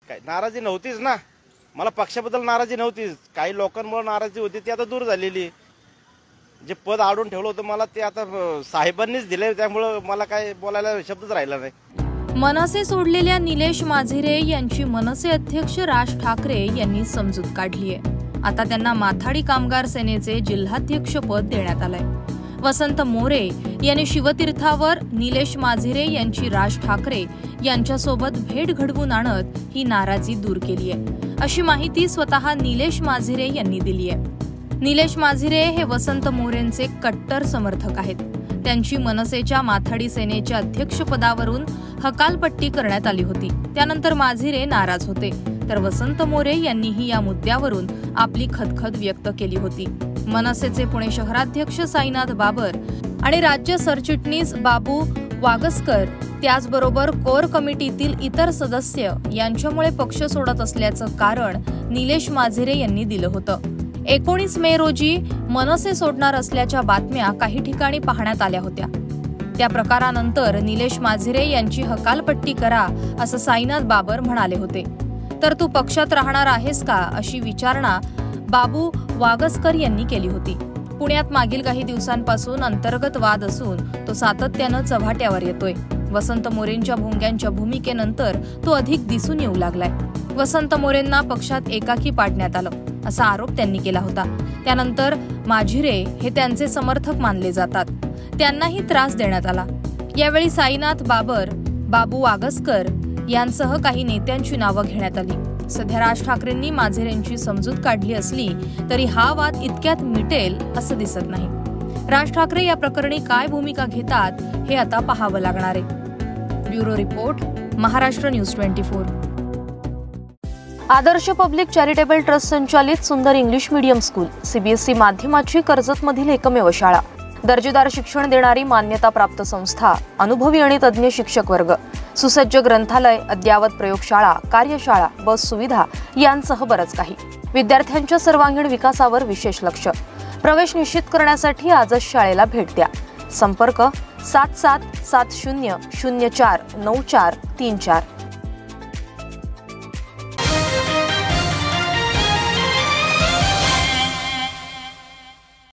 काय नाराजी नव्हतीच ना, मला पक्षाबद्दल नाराजी नव्हतीच, काही लोकांमुळे नाराजी होती ती आता दूर झालेली। जे पद आडून ठेवलं होतं मला ते आता साहेबांनीच दिले, त्यामुळे मला काय बोलायला शब्दच राहिला नाही। मनसे सोडलेल्या निलेश माझिरे यांची मनसे अध्यक्ष राज ठाकरे यांनी समजूत काढली आहे। आता त्यांना माथाडी कामगार सेनेचे जिल्हाध्यक्ष पद देण्यात आलंय। वसंत मोरे यांनी शिवतीर्थावर निलेश माझिरे यांची राज ठाकरे यांच्यासोबत भेट घडवून आणत ही नाराजी दूर केली आहे, अशी माहिती स्वतः निलेश माझिरे यांनी दिली आहे। निलेश माझिरे हे वसंत मोरेंचे कट्टर समर्थक आहेत। त्यांची मनसेच्या माथाडी सेनेच्या अध्यक्षपदावरून हकालपट्टी करण्यात आली होती। त्यानंतर माझिरे नाराज होते, तर वसंत मोरे यांनीही या मुद्द्यावरून आपली खदखद व्यक्त केली होती। मनसेचे पुणे शहराध्यक्ष साईनाथ बाबर आणि राज्य सरचिटणीस बाबू वागसकर, त्याचबरोबर कोर कमिटीतील इतर सदस्य यांच्यामुळे पक्ष सोडत असल्याचं कारण निलेश माझिरे यांनी दिलं होतं। 19 मे रोजी मनसे सोडणार असल्याच्या बातम्या काही ठिकाणी पाहण्यात आल्या होत्या। त्या प्रकारानंतर निलेश माझिरे यांची हकालपट्टी करा असं साईनाथ बाबर म्हणाले होते। तर तू पक्षात राहणार आहेस का अशी विचारणा बाबू वागसकर यांनी केली होती। पुण्यात मागील काही दिवसांपासून अंतर्गत वाद असून तो सातत्यानं चव्हाट्यावर येतोय। वसंत मोरेंच्या भोंग्यांच्या भूमिकेनंतर तो अधिक दिसून येऊ लागलाय। वसंत मोरेंना पक्षात एकाकी पाडण्यात आलं असा आरोप त्यांनी केला होता। त्यानंतर माझिरे हे त्यांचे समर्थक मानले जातात, त्यांनाही त्रास देण्यात आला। यावेळी साईनाथ बाबर, बाबू वागसकर यांसह काही नेत्यांची नावं घेण्यात आली। सध्या राज ठाकरेंनी माझिरेंची समजूत काढली असली तरी हा वाद इतक्यात मिटेल असं दिसत नाही। राज ठाकरे या प्रकरणी काय भूमिका घेतात हे आता पाहावं लागणार आहे। Bureau report, Maharashtra news 24। Adarsh public charitable trust संचालित Sundar English medium school, CBSE माध्यमाची कर्जतमधील एकमेव शाळा, दर्जेदार शिक्षण देणारी मान्यताप्राप्त संस्था, अनुभवी आणि तज्ज्ञ शिक्षक वर्ग, सुसज्ज ग्रंथालय, अद्ययावत प्रयोगशाळा, कार्यशाळा, बस सुविधा यांसह बरंच काही। विद्यार्थ्यांच्या सर्वांगीण विकासावर विशेष लक्ष। प्रवेश निश्चित करण्यासाठी आजच शाळेला भेट द्या। संपर्क 7770049434।